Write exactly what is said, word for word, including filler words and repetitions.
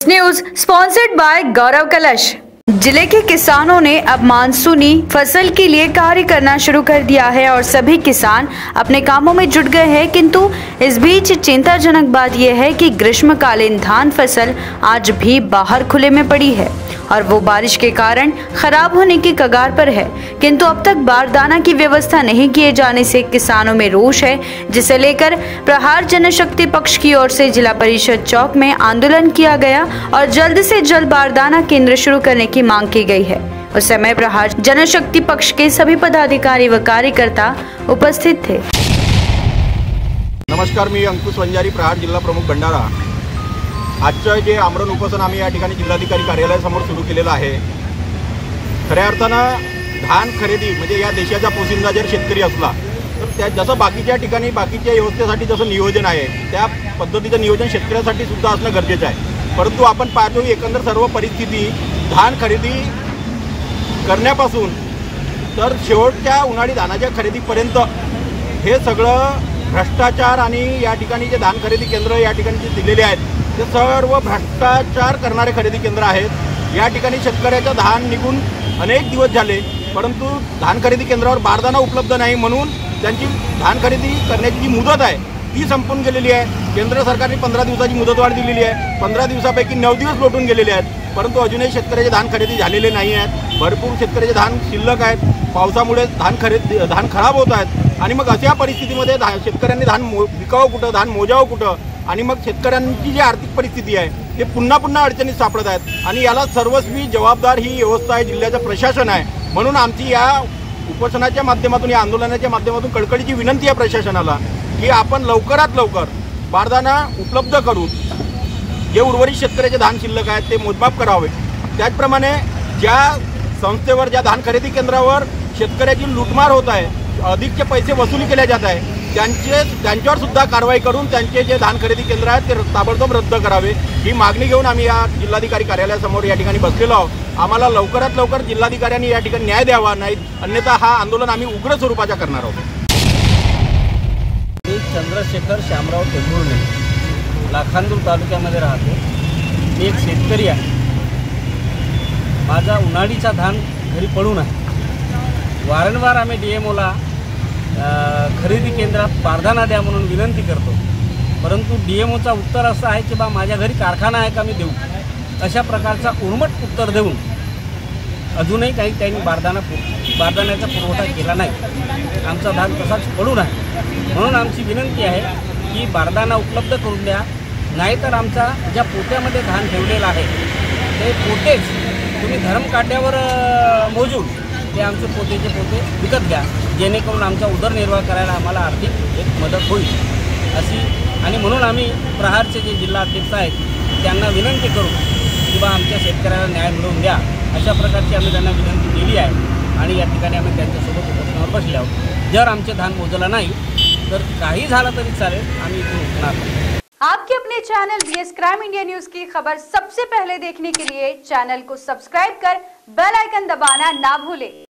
News sponsored by गौरव कलश। जिले के किसानों ने अब मानसूनी फसल के लिए कार्य करना शुरू कर दिया है और सभी किसान अपने कामों में जुट गए हैं, किंतु इस बीच चिंताजनक बात यह है कि ग्रीष्मकालीन धान फसल आज भी बाहर खुले में पड़ी है और वो बारिश के कारण खराब होने की कगार पर है। किंतु अब तक बारदाना की व्यवस्था नहीं किए जाने से किसानों में रोष है, जिसे लेकर प्रहार जनशक्ति पक्ष की ओर से जिला परिषद चौक में आंदोलन किया गया और जल्द से जल्द बारदाना केंद्र शुरू करने की मांग की गई है। उस समय प्रहार जनशक्ति पक्ष के सभी पदाधिकारी व कार्यकर्ता उपस्थित थे। नमस्कार, मी अंकुश वंजारी, प्रहार जिल्हा प्रमुख भंडारा। आजचं जे आमरण उपोषण आम्ही या ठिकाणी जिल्हाधिकारी कार्यालयासमोर सुरू केलेलं आहे। खऱ्या अर्थानं धान खरेदी म्हणजे या देशाचा पोशिंदा जर शेतकरी असला तर त्या जसं बाकीच्या ठिकाणी बाकीच्या व्यवस्थेसाठी जसं नियोजन आहे त्या पद्धतीचं नियोजन शेतकऱ्यासाठी सुद्धा असणं गरजेचं आहे। परंतु आपण पाहतो एकंदर सर्व परिस्थिती धान खरेदी करण्यापासून तर शेवटच्या उन्हाळी धानाच्या खरेदीपर्यंत हे सगळं भ्रष्टाचार आणि या ठिकाणी जे धान खरेदी केंद्र या ठिकाणी जे दिलेले आहेत ते सर्व भ्रष्टाचार करणारे खरेदी केंद्र आहेत। या ठिकाणी शेतकऱ्याचं धान निघून अनेक दिवस झाले, परंतु धान खरेदी केंद्रावर बारदाना उपलब्ध नाही म्हणून त्यांची धान खरेदी करण्याची जी मुदत आहे ती संपून गेलेली आहे। केंद्र सरकारने पंधरा दिवसाची मुदतवाढ दिलेली आहे। पंधरा दिवसापैकी नऊ दिवस लोटून गेलेले आहेत, परंतु अजूनही शेतकऱ्याचे धान खरेदी झालेले नाही आहेत। भरपूर शेतकऱ्याचे धान शिल्लक आहेत। पावसामुळे धान खरेदी धान खराब होत आहेत आणि मग अशा परिस्थितीमध्ये धा शेतकऱ्यांनी धान मो विकावं कुठं, धान मोजावं कुठं आणि मग शेतकऱ्यांची जी आर्थिक परिस्थिती आहे ते पुन्हा पुन्हा अडचणीत सापडत आहेत आणि याला सर्वस्वी जबाबदार ही व्यवस्था आहे, जिल्ह्याचं प्रशासन आहे। म्हणून आमची या उपोषणाच्या माध्यमातून या आंदोलनाच्या माध्यमातून कळकळीची विनंती आहे प्रशासनाला की आपण लवकरात लवकर बारदाना उपलब्ध करून जे उर्वरित शेतकऱ्याचे धान शिल्लक आहेत ते मोजमाप करावे। त्याचप्रमाणे ज्या संस्थेवर ज्या धान खरेदी केंद्रावर शेतकऱ्याची लूटमार होत आहे, अधिकचे पैसे वसुली केले जात आहे, त्यांचे त्यांच्यावर सुद्धा कारवाई करून त्यांचे जे धान खरेदी केंद्र आहेत ते ताबडतोब रद्द करावे ही मागणी घेऊन आम्ही या जिल्हाधिकारी कार्यालयासमोर या ठिकाणी बसलेलो आहोत। आम्हाला लवकरात लवकर जिल्हाधिकाऱ्यांनी या ठिकाणी न्याय द्यावा, नाही अन्यथा हा आंदोलन आम्ही उग्र स्वरूपाचा करणार आहोत। मी चंद्रशेखर श्यामराव टेंभुर्णे लाखांदूर तालुक्यामध्ये राहतो। मी एक शेतकरी आहे। माझा उन्हाळीचा धान घरी पडून आहे। वारंवार आम्ही डी एम ओला खरेदी केंद्रात बारदाना द्या म्हणून विनंती करतो, परंतु डी एम ओचा उत्तर असं आहे की बा माझ्या घरी कारखाना आहे का मी देऊ, अशा प्रकारचा उर्मट उत्तर देऊन अजूनही काही त्यांनी बारदाना बारदाण्याचा पुरवठा केला नाही। आमचा धान तसाच पडून आहे। म्हणून आमची विनंती आहे की बारदाना उपलब्ध करून द्या, नाहीतर आमचा ज्या पोत्यामध्ये धान ठेवलेलं आहे ते पोतेच तुम्ही धर्मकाट्यावर मोजून ते आमचे पोतेचे पोते विकत द्या, जेणेकरून आमचा उदरनिर्वाह करायला आम्हाला आर्थिक एक मदत होईल अशी। आणि म्हणून आम्ही प्रहारचे जे जिल्हा अध्यक्ष आहेत त्यांना विनंती करू की बा आमच्या शेतकऱ्याला न्याय मिळवून द्या, अशा प्रकारची आम्ही त्यांना विनंती केली आहे आणि या ठिकाणी आम्ही त्यांच्यासोबत उपोषणावर बसले आहोत। जर आमचे धान मोजलं नाही तर काही झालं तरी चालेल, आम्ही इथून उठणार। आपके अपने channel BS crime India news की खबर सबसे पहले देखने के लिए चैनल को सब्सक्राइब कर बेल आइकन दबाना ना भूलें।